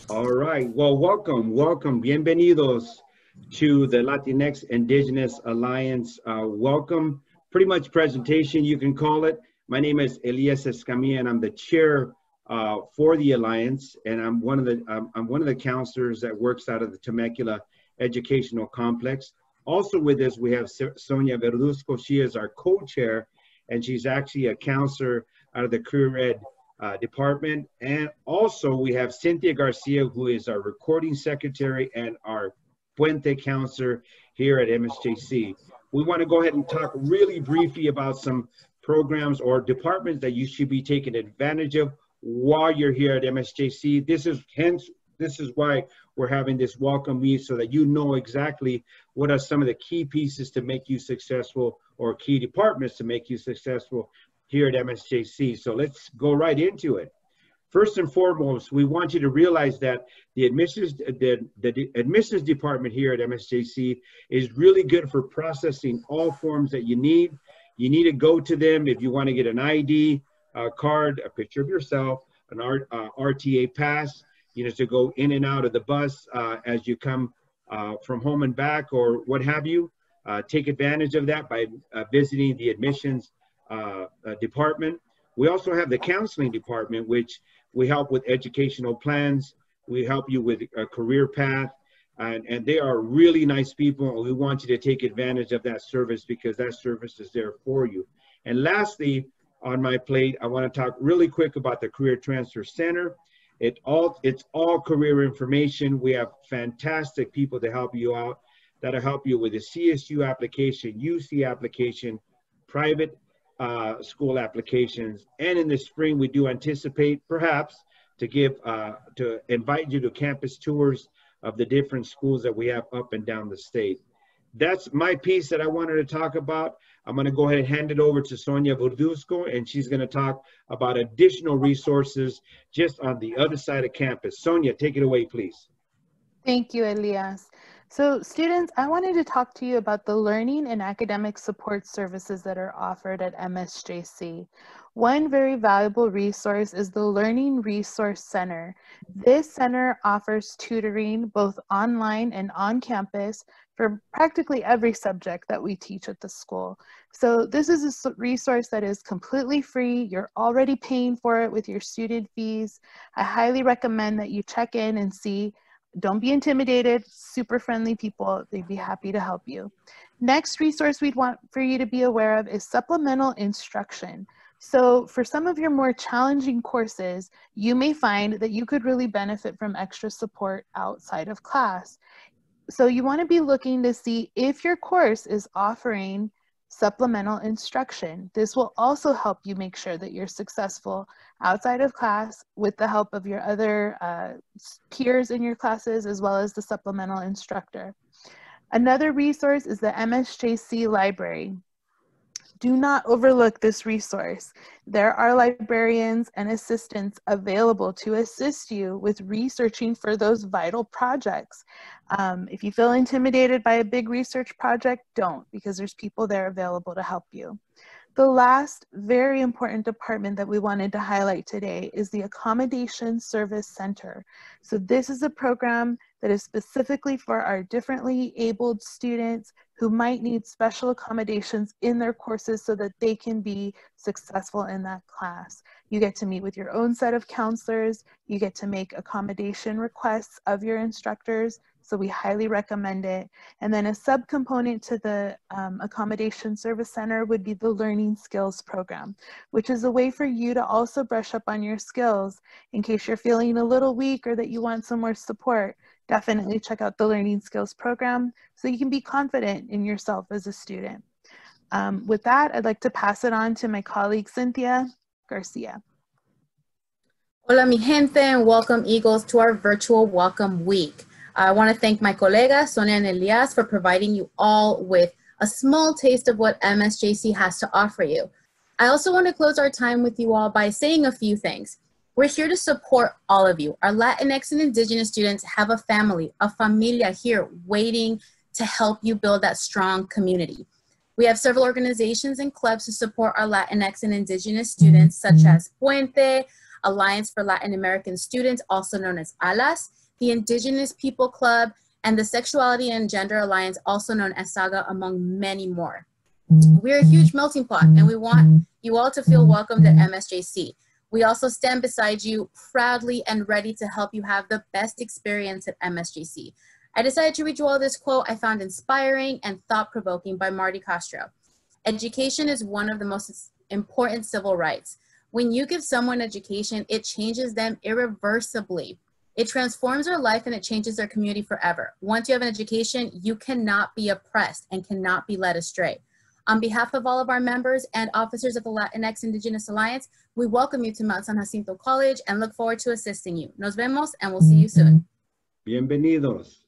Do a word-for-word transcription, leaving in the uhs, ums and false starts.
All right. Well, welcome, welcome. Bienvenidos to the LatinX Indigenous Alliance. Uh, welcome. Pretty much presentation, you can call it. My name is Elias Escamilla, and I'm the chair uh, for the Alliance, and I'm one of the um, I'm one of the counselors that works out of the Temecula Educational Complex. Also with us, we have Sonia Verduzco. She is our co-chair, and she's actually a counselor out of the Career Ed Uh, department. And also we have Cynthia Garcia, who is our recording secretary and our Puente counselor here at M S J C. We want to go ahead and talk really briefly about some programs or departments that you should be taking advantage of while you're here at M S J C. This is hence, this is why we're having this welcome meet, so that you know exactly what are some of the key pieces to make you successful, or key departments to make you successful here at M S J C. So let's go right into it. First and foremost, we want you to realize that the admissions, the, the admissions department here at M S J C is really good for processing all forms that you need. You need to go to them if you want to get an I D uh, card, a picture of yourself, an R, uh, R T A pass, you know, to go in and out of the bus uh, as you come uh, from home and back, or what have you. Uh, take advantage of that by uh, visiting the admissions Uh, uh, department. We also have the counseling department, which we help with educational plans. We help you with a career path, and, and they are really nice people. We want you to take advantage of that service, because that service is there for you. And lastly, on my plate, I want to talk really quick about the Career Transfer Center. It all, it's all career information. We have fantastic people to help you out, that'll help you with the C S U application, U C application, private Uh, school applications. And in the spring, we do anticipate perhaps to give, uh, to invite you to campus tours of the different schools that we have up and down the state. That's my piece that I wanted to talk about. I'm going to go ahead and hand it over to Sonia Verduzco, and she's going to talk about additional resources just on the other side of campus. Sonia, take it away, please. Thank you, Elias. So students, I wanted to talk to you about the learning and academic support services that are offered at M S J C. One very valuable resource is the Learning Resource Center. This center offers tutoring both online and on campus for practically every subject that we teach at the school. So this is a resource that is completely free. You're already paying for it with your student fees. I highly recommend that you check in and see. Don't be intimidated, super friendly people. They'd be happy to help you. Next resource we'd want for you to be aware of is supplemental instruction. So for some of your more challenging courses, you may find that you could really benefit from extra support outside of class. So you want to be looking to see if your course is offering supplemental instruction. This will also help you make sure that you're successful outside of class with the help of your other uh, peers in your classes, as well as the supplemental instructor. Another resource is the M S J C library. Do not overlook this resource. There are librarians and assistants available to assist you with researching for those vital projects. Um, if you feel intimidated by a big research project, don't, because there's people there available to help you. The last very important department that we wanted to highlight today is the Accommodation Service Center. So this is a program that is specifically for our differently abled students who might need special accommodations in their courses so that they can be successful in that class. You get to meet with your own set of counselors. You get to make accommodation requests of your instructors. So we highly recommend it. And then a subcomponent to the um, Accommodation Service Center would be the Learning Skills Program, which is a way for you to also brush up on your skills in case you're feeling a little weak or that you want some more support. Definitely check out the Learning Skills Program so you can be confident in yourself as a student. Um, with that, I'd like to pass it on to my colleague, Cynthia Garcia. Hola, mi gente, and welcome, Eagles, to our virtual Welcome Week. I want to thank my colegas, Sonia and Elias, for providing you all with a small taste of what M S J C has to offer you. I also want to close our time with you all by saying a few things. We're here to support all of you. Our Latinx and Indigenous students have a family, a familia here waiting to help you build that strong community. We have several organizations and clubs to support our Latinx and Indigenous students, such as Puente, Alliance for Latin American Students, also known as ALAS, the Indigenous People Club, and the Sexuality and Gender Alliance, also known as SAGA, among many more. We're a huge melting pot, and we want you all to feel welcomed at M S J C. We also stand beside you proudly and ready to help you have the best experience at M S J C. I decided to read you all this quote I found inspiring and thought-provoking by Marty Castro. Education is one of the most important civil rights. When you give someone education, it changes them irreversibly. It transforms their life and it changes their community forever. Once you have an education, you cannot be oppressed and cannot be led astray. On behalf of all of our members and officers of the LatinX Indigenous Alliance, we welcome you to Mount San Jacinto College and look forward to assisting you. Nos vemos and we'll see you soon. Bienvenidos.